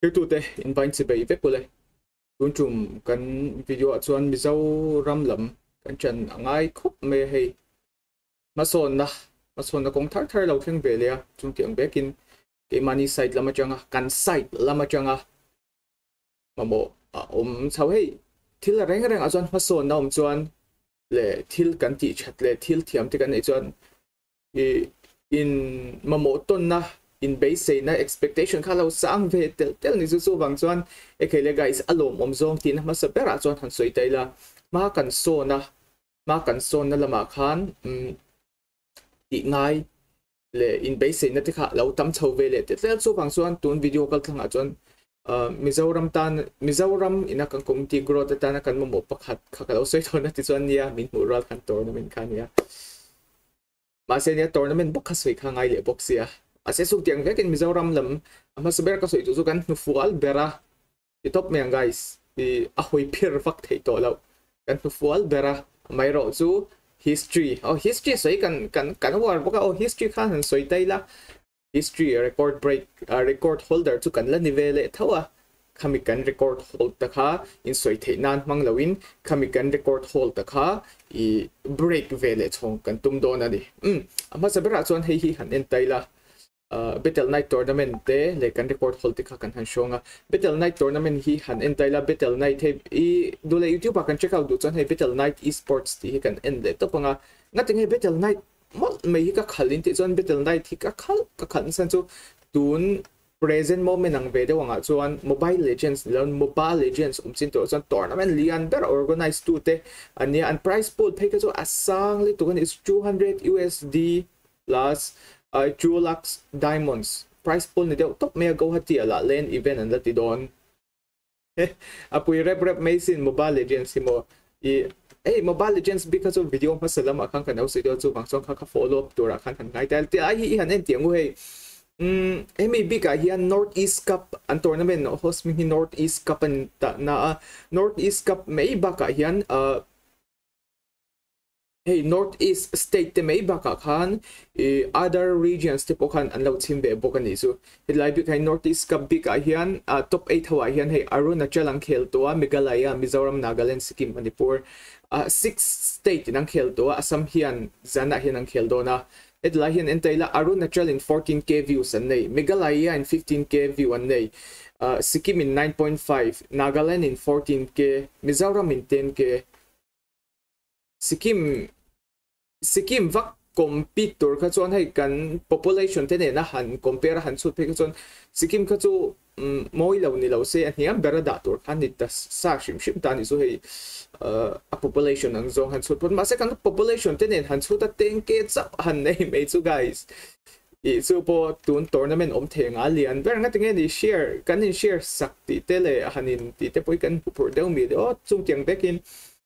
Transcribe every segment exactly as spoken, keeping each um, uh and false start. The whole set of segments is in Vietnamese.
cái tụ te invite si be ve pole tun chum kan video chuan Mizoram lam kan chan angai khop me hei ma son na ma son na kong thar thar lo theng ve le chung tiang bekin ke money side lama changa kan side lama changa mamo om chau hei thil reng reng a chuan ma son na om chuan le thil kan ti chat le thil thiam te kan nei chuan in mamo ton na in base na expectation khala sang ve tel tel ni su wang chuan e khele guys alom om zong tin ma sa pera chuan han soi taila ma kan so na ma kan so na lama khan ti ngai le in base na te kha lo tam chho ve le tel tel su wang chuan tun video kal thanga chuan Mizoram tan Mizoram ina kan community growth ta na kan mo pakhat kha lo soi thona ti chuan nia min mural kan tournament khan ya ma se nia tournament bok kha soi kha ngai le box ya ase su tiang vekin Mizoram lam ama saber ka soi tu kan nu fual bera ti top me guys i a hoi pir fak thei to lo kan nu fual bera mai ro chu history oh history soi kan kan kan war boka oh history khan han soi tai la history record break uh, record holder chu kan la nivele thawa khami kan record hold ta kha in soi thei nan mang lawin khami kan record hold ta kha i break vele chong kan tum don ani um ama sabera chon hei hi han en taila uh, Battle Night tournament te le kan record hold ta kha kan han shonga Battle Night tournament hi han en taila Battle Night he i dole YouTube kan check out du chon hei Battle Night esports ti kan en le to panga ngating hei Battle Night mol mai ka khalin ti chon Battle Night hi ka khal ka khan san chu tun present moment ang ve de wanga chuan Mobile Legends lon Mobile Legends um chin to chon tournament lian ber organize tu te ania an prize pool pay ka chu asang li to kan is two hundred U S D plus uh, Dulux diamonds prize pool ni de top me go hati ala lane event an lati don apui rep rep maisin Mobile Legends mo i hey Mobile Legends because of video masalam akan kan au sido chu bang song kha follow up tura kan kan ngai tal ti ai hi han en tiang he um maybe ka hian Northeast Cup an tournament no host mi Northeast Cup an ta na Northeast Cup mai ba ka hian uh hey Northeast state te mai ba ka khan other regions te pokhan an lo chim be bokani su it like bi kai Northeast Cup bi ka hian uh, top eight hawa hian hey Arunachal ang khel to Meghalaya Mizoram Nagaland Sikkim Manipur uh, six state nang khel to Assam hian zana hian ang khel do na it la hian entaila Arunachal in fourteen K views an nei Meghalaya in fifteen K view an nei uh, Sikkim in nine point five Nagaland in fourteen K Mizoram in ten K Sikkim Sikkim vak compete tur kha chuan hei kan population te ne na han compare han chu pe kha chuan Sikkim kha chu moi lo ni lo se an hiam berada tur khan ni ta sa shim shim ta ni chu hei a population ang zong han chu pon ma se kan population te ne han chu ta ten K chap han nei me chu guys i chu po tun tournament om theng a lian ver nga tinge ni share kan in share sak ti te le hanin ti te poi kan pur deu mi de o chung tiang bekin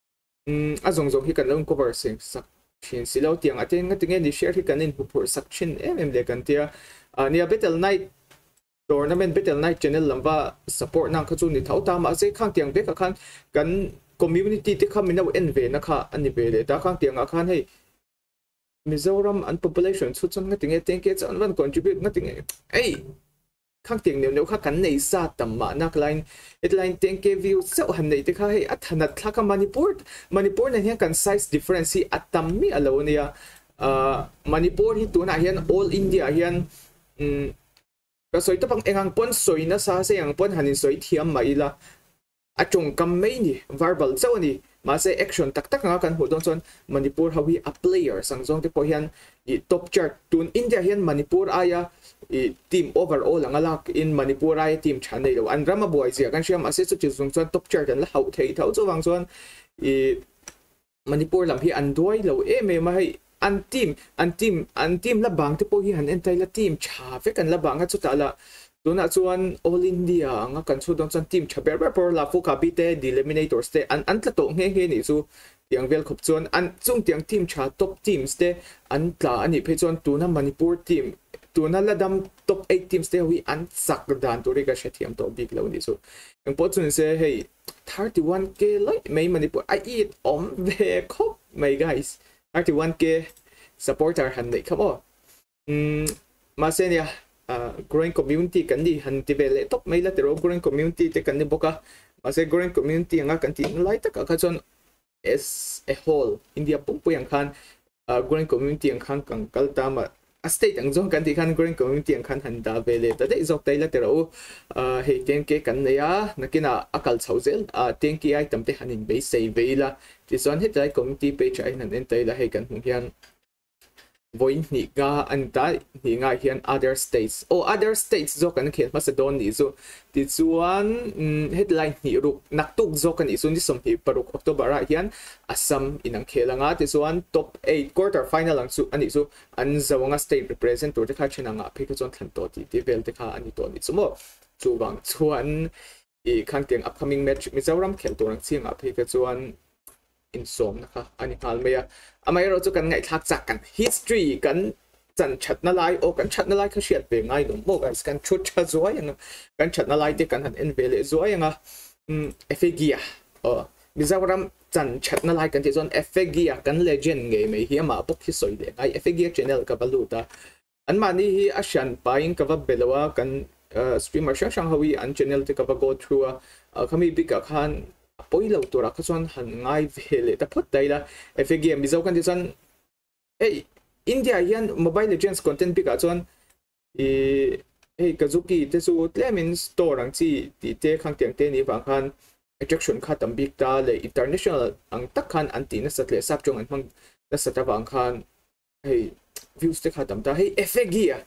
um a zong zong hi kan long cover sing sak chin silo tiang aten nga tinge ni share hi kan in pur sak chin em em le kan tia ania Battle Night tournament Battle Night channel lamba support nang khachu ni thau ta ma se khang tiang be ka khan kan community te kham mina en ve na kha ani be le ta khang tiang a khan hei Mizoram an population chu chang nga tinge ten K chan van contribute nga tinge ei khang tiang ne ne kha kan nei sa tam ma nak line it line ten K view so han nei te kha hei athanat thla ka Manipur Manipur na hian kan size difference hi atam mi alonia uh, Manipur hi tu na hian all India hian um ka soi ta pang engang pon soi na sa se yang pon hanin soi thiam mai la achung kam mai ni verbal so ni ma se action tak tak nga kan hu don chon Manipur hawi a player sang jong te po hian i top chart tun India hian Manipur aya i team overall ang alak in Manipur aya team chanei lo an rama boy zia kan siam ase chu chi zong chon top chart an la hau thei thau chu wang chon i Manipur lam hi an doi lo e me ma hai an team an team an team la bang te po hi han entai la team cha fe kan la bang chu ta la tuna chuan all India nga kan chu don chan team chaber ber por la fu ka bi te eliminators te an an tla to nge nge ni chu tiang vel khop chuan an chung tiang team cha top teams te an tla ani phe chuan tuna Manipur team tuna la dam top eight teams te wi an sak dan tu ri ka shethiam to big lo ni chu ang po chun se hey thirty-one K like mai Manipur I eat om ve khop mai guys thirty-one K supporter han nei come on um ma se nia growing community kan ni han ti ve le top mai la tero growing community te kan ni boka ma se growing community anga kan ti lai ta ka chon as a whole India pum pu yang khan growing community ang khan kang kal ta ma a state ang zong kan ti khan growing community ang khan han da ve le ta de zok tai la tero he ten ke kan ne ya nakina akal chauzel a ten ki ai tam te hanin be sei ve la ti son he tai community page ai nan en tai la he kan hung hian voin ni ga an ta ni nga hian other states o other states zo kan khel Macedon ni zo ti chuan headline ni ru nak tuk zo kan isun ni som hi paruk October ra hian Assam inang khelanga ti chuan top eight quarter final ang su ani su an zawanga state representative te kha chinanga phe ka chon thlan to ti ti vel te kha ani to ni chumo chuwang chuan i khang teng upcoming match Mizoram khel to rang chinga phe ka chuan in som naka ani hal meya amai ro chu kan ngai thak chak kan history kan chan chat na lai o kan chat na lai kha shiat pe ngai no mo guys kan chut cha zoi yang kan chat na lai te kan han en vele zoi yang um efegia o Mizoram chan chat na lai kan ti zon efegia kan legend nge me hi ma bok hi soi de ai efegia channel ka baluta an mani hi ashan paing ka va belawa kan streamer shang shang hawi an channel te ka va go through a khami big khan poi lo tura ka chuan han ngai vele ta phot dai la efegia mizo kan ti chuan hey India hian Mobile Legends content big a chuan e hey Kazuki te chu tlemin store ang chi ti te khang tiang te ni wang khan attraction kha tam big ta le international ang tak khan anti na satle sap chong an mang na sata wang khan hey views te kha tam ta hey efegia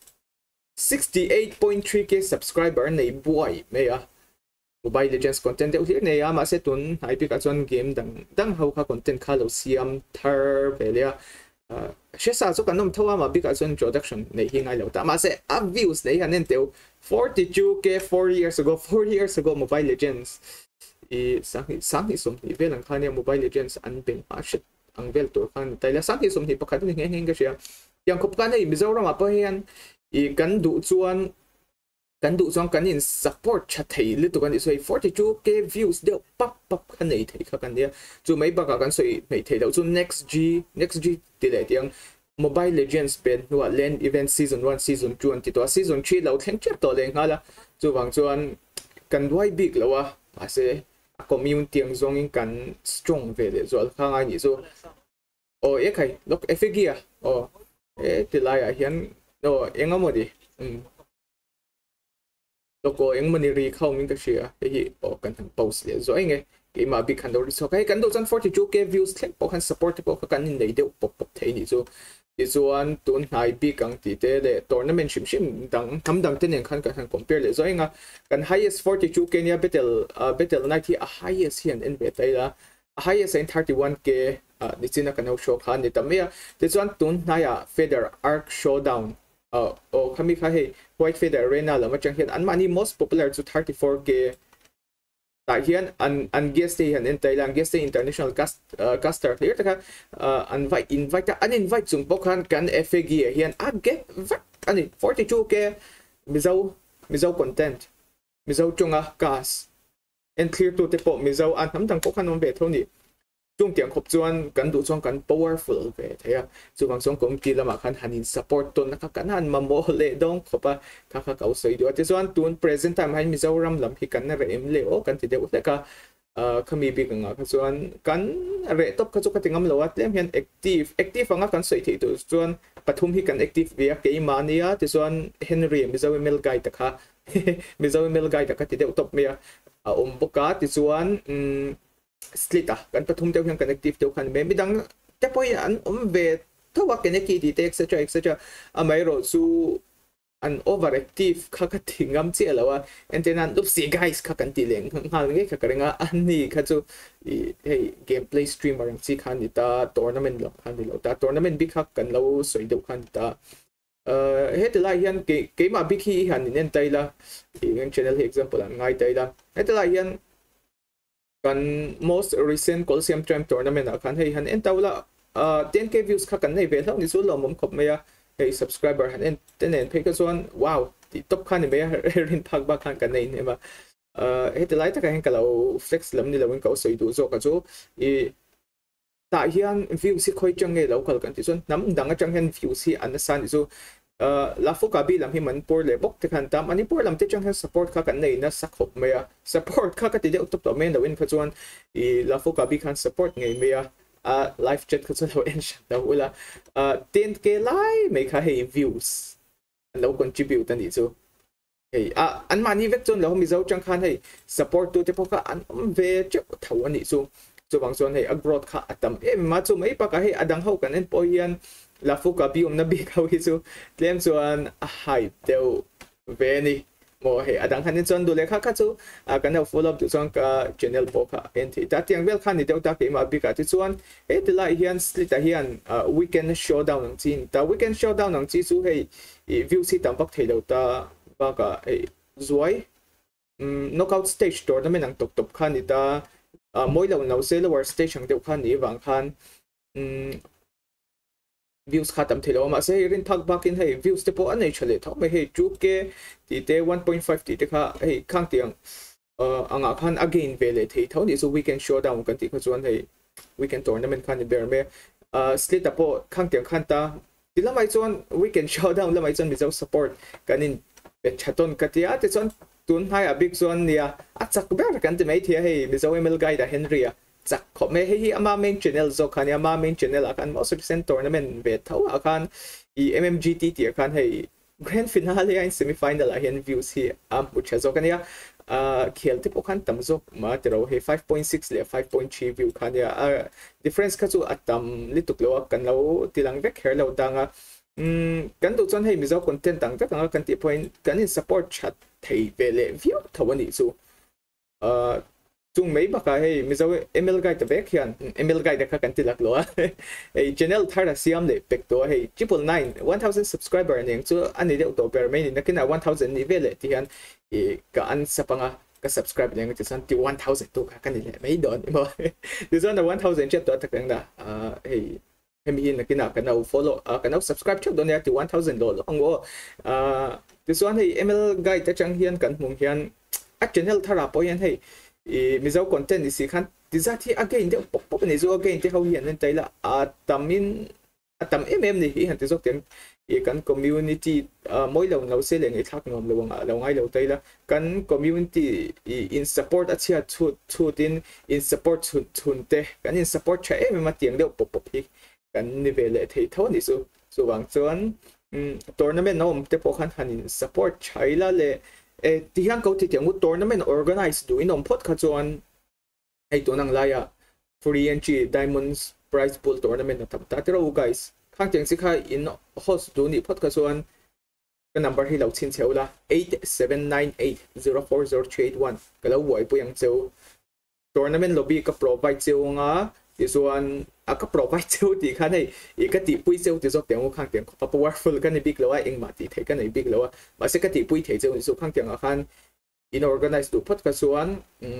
sixty-eight point three k subscriber nei boy me ya Mobile Legends content deuh hlir nei ama se tun ai pi ka chuan game dang dang ho kha content kha lo siam thar velia shesa chu kan nom thowa ma bi ka chuan introduction nei hi ngai lo ta ma se up views nei hanen teu forty-two k four years ago four years ago Mobile Legends i sang sang hi som hi velang khania Mobile Legends an ping ma shit ang vel tur khan taila sang hi som hi pakhat ni nge nge sia yang khop ka nei Mizoram ma pa hian i kan du chuan kan du chuan kan in support chat thei li tu kan soi forty-two k views deuh pap pap khan nei thei kha kan dia chu mai ba ka kan soi nei thei lo chu next g next g ti le tiang Mobile Legends pen nuwa land event season one season two anti to season three lo thleng chep to le ngala chu wang chuan kan duai big lawa ma se a community ang zong in kan strong ve le zol kha ngai ni chu o e khai lok efegia o e ti lai a hian no engamodi um loko eng mani ri khau min ka shia hi o kan han post le zo enge ke ma bi kan do ri so kai kan do chan forty-two k views thlek po kan support po kan in nei de pop pop thei ni zo ti chuan tun hai bi kang ti te le tournament shim shim dang tham dang ten khan ka han compare le zo enga kan highest forty-two k nia battle battle night hi a highest hian en be tai la highest in thirty-one k ni china kan ho show khan ni tamia ti chuan tun na ya feather arc showdown uh oh kami kha he White Feather Arena la machang hian an mani most popular to thirty-four k ta hian an an guest hian in Thailand guest international cast caster clear ta an invite invite an invite chung pokhan kan fag hian a get ani forty-two k mizo mizo content mizo chunga gas and clear to te po mizo an ham dang pokhan on be thoni chung tiang khop chuan kan du chuan kan powerful ve thea chuwang song community lama khan hanin support ton na kan han mamo le dong khopa kha kha kau soi do te chuan tun present time han Mizoram lam hi kan re em le o kan ti de u ka khami bi ka nga kha chuan kan re top kha chu ka tingam lo at lem hian active active anga kan soi thei tu chuan pathum hi kan active ve ke mania te chuan Henry Mizoram mel guy ta kha Mizoram mel guy ta ka ti de top me a om boka ti chuan split ah kan pathum deuh hian connective deuh khan me midang te poi an um ve thowa connectivity te etc etc amai ro chu an overactive kha ka thingam che lawa antenna lup si guys kha kan ti leng hal nge kha karenga ani kha chu hey gameplay streamer ang chi khan ni ta tournament lo khan ni lo ta tournament bi kha kan lo soi deuh khan ta uh hetla hian ke ke ma bi khi han nen taila ngen channel example an ngai taila hetla hian kan most recent Coliseum Tram tournament a kan hei han en tawla ten k views kha kan nei ve thau ni chu lo mom khop meya hei subscriber han en ten en pheka chuan wow ti top khan me rin thak ba khan kan nei ne ma het lai ta ka hen kalo flex lam ni lawin ka soi du zo ka chu i ta hian views si khoi chang nge local kan ti chuan nam dang a chang hen views si an san ni chu la fu ka bi lam hi manipur le bok te khan ta manipur lam te chang han support kha kan nei na sakhop me ya support kha ka ti de top to men da win kha chuan i la fu ka bi khan support ngei me ya a live chat kha chuan en sha da ula ten k lai me kha hei views an lo contribute ani chu hei a an mani vek chon lo mi zo chang khan hei support tu te po ka an ve che thau ani chu chu bang chuan hei abroad kha atam em ma chu mai pa ka hei adang ho kan en po hian la fu ka bi um na bi ka hi chu tlem chuan a hai teu ve ni mo he adang khanin chuan du le kha kha chu a kan ho follow up tu chuan ka channel po kha en thi ta tiang vel khan ni deu ta ke ma bi ka ti chuan he ti lai hian split a hian weekend showdown ang chin ta weekend showdown ang chi chu hei view si tam pak thelo ta ba ka e zuai knockout stage tournament ang tok top khan ni ta moi lo no se lower stage ang deu khan ni wang khan views khatam thilo ma se rin thak bakin hei views te po anei chale thak me hei chu ke ti te one point five ti te kha hei khang tiang anga khan again vele thei thau ni so weekend showdown kan ti kha chuan hei weekend tournament khan ni ber me split apo khang tiang khan ta ti lamai chuan weekend showdown lamai chuan mi zo support kanin be chaton katia te chuan tun hai a big chuan nia a chak ber kan ti mai thia hei mi zo ml guide henry a chắc có mấy hi ama main channel zo khan ama main channel akan mo cent tournament ve thau akan i M M G T ti akan hei grand finale in semi final a hian views hi am pucha zo kan ya khel te pokhan tam zo ma tero he five point six le five point three view khan ya difference ka chu atam lituk lo kan lo tilang vek her lo danga um kan tu chon hei mi zo content tang ta kan kan ti point kan in support chat thei ve le view thawani chu chung mấy bác hay mi zo email guide ta vek hian email guide ka kan tilak lo ei channel thara siam le pek to hey triple nine one thousand subscriber ning chu ani de to per main na kina one thousand ni vele ti hian e ka an sapanga ka subscribe leng ti san ti one thousand to ka kan le mai don mo ti zon da one thousand chat to ta kang da hey hem hin na kina ka no follow ka no subscribe chat don ya ti one thousand lo lo ngo ti zon hey email guide ta chang hian kan mung hian a channel thara po hian hey mi zo content ni si khan ti za thi again de pop pop ni zo again te ho hian nen taila atamin atam mm ni hi han te zo tem e kan community moi lo no se leng e thak nom lo nga lo ngai lo taila kan community in support a chia chu chu tin in support chun chun te kan in support cha em ma tiang de pop pop hi kan ni vele thei tho ni so so wang chuan tournament nom te po khan han in support chaila le e ti hian ko ti tiang tournament organize do in on pot kha chuan ei to nang laya free entry diamonds prize pool tournament na tam ta tero guys khang tiang si kha in host do ni pot kha chuan ka number hi lo chin cheula eight seven nine eight zero four zero three eight one ka lo wai pu yang cheu tournament lobby ka provide cheu nga ti chuan a ka provide cheu ti khan hei e ka ti pui cheu ti zok tiang khang tiang pa powerful kan ni big lawa eng ma ti thei kan ni big lawa ma se ka ti pui thei cheu ni so khang tiang a khan in organize do pot ka chuan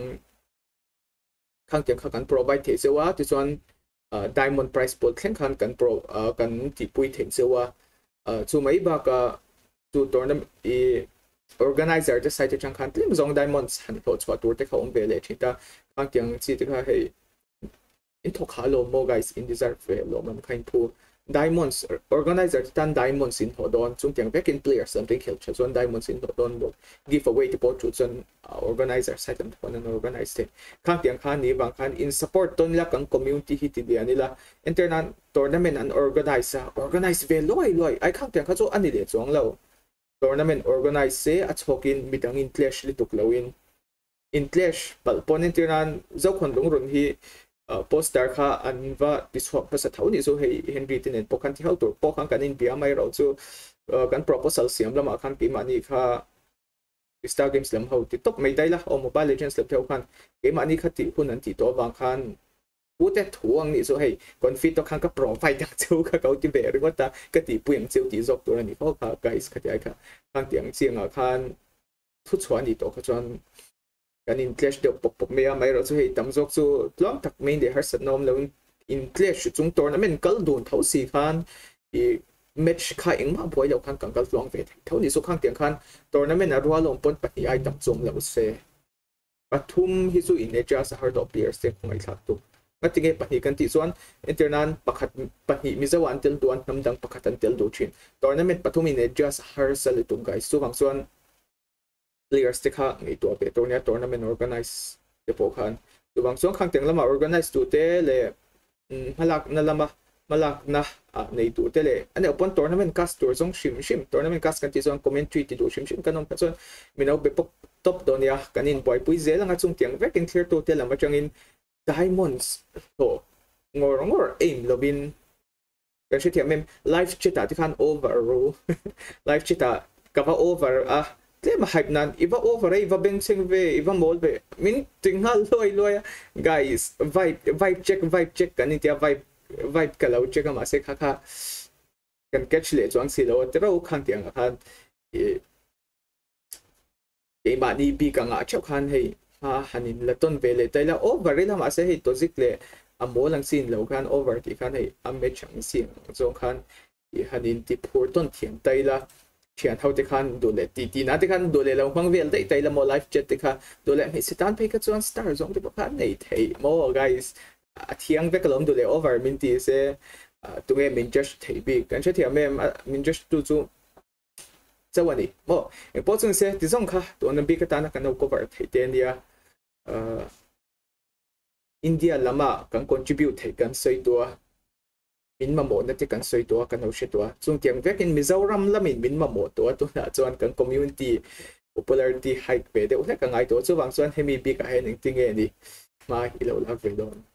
khang tiang kha kan provide thei chewa ti chuan diamond prize pool khen khan kan pro kan ti pui thei chewa chu mai ba ka tu tournament e organizer the site chang khan tlim zong diamonds han tho chwa tur te kha om vele thita khang tiang chi te kha hei in to khalo mo guys in desert fe lo man khain pu diamonds organizer tan diamonds in hodon chung tiang back in players something khel chon diamonds in hodon bo give away to pot chun organizer site am thon an organize te khang tiang khan ni bang khan in support ton la kang community hi ti dia nila internet tournament an organizer organize ve loi loi ai khang tiang kha chu ani le chong lo tournament organize se a chokin mitang in clash li tuk lowin in clash pal ponent ran zo khon lung run hi poster kha anwa piswak pasa thau ni so hei henry tin po kan ti hau tur po kan kanin bia mai ro chu kan proposal siam lama khan pi mani kha star games lam ho ti top mai dai la o mobile legends lam thau khan ke mani kha ti hun an ti to wang khan ute thuang ni so hei confit to khan ka provide dang chu kha kau ti be ri ta ka ti puang chu ti zok tur ani ho kha guys kha ti ai kha khan tiang chiang a khan thu chhuan ni to kha chuan kan in clash de pop pop mea mai ro chu hei tam zok chu tlom tak main de har sat nom lo in clash chung tournament kal dun thau si khan i match kha eng ma boy lo khan kang kal tlong ve thau ni so khang tiang khan tournament a rual om pon pati ai tam chung lo se pathum hi chu in nature sa hard of players te ngai thak tu nga tinge pahni kan ti chuan internan pakhat pahni mizawan tel tuan namdang pakhatan tel do thin tournament pathum in just harsal tu guys so bang chuan players te kha ngai to pe tourna tournament organize te po khan tu bang chuan khang teng lama organize tu te le halak na lama malak na nei tu te le ane upon tournament cast tur zong shim shim tournament cast kan ti chuan commentary ti do shim shim kanom ka chuan minau be pop top donia kanin boy pui zel anga chung tiang vekin clear to te lama changin diamonds to ngor ngor aim lovin kan shi tiam mem live chita ti khan over ro live chita kava over a tle ma hype nan iba over iba benching ve iba mol ve min tinghal loi loi guys vibe vibe check vibe check kan ti vibe vibe kalau check ma se kha kha kan catch le chuang si lo te ro khang tiang khan e e ma ni bi ka nga chau khan hei ha hanin la ton ve le tai la over la ma se hei to zik le amo lang sin lo khan over ti khan hei am me chang sin zo khan e hanin ti phur ton thiam tai la chian hau te khan do le ti ti na te khan do le lo mang vel dai tai la mo live chat te kha do le me sitan pe ka chuan star zong te khan nei thei mo guys a thiang ve kalom do le over min ti se tu nge min just thei bi kan che thiam me min just tu chu chawani mo e po chung se ti zong kha to na bi ka ta na kan no cover thei te nia India lama kan contribute thei kan sei to min ma mo na te kan sei to kan no she to chung tiang ve kin Mizoram lamin min ma mo to to na chuan kan community popularity hike pe de u ka ngai to chu wang chuan hemi bi ka hen ing tinge ni ma ilo la ve don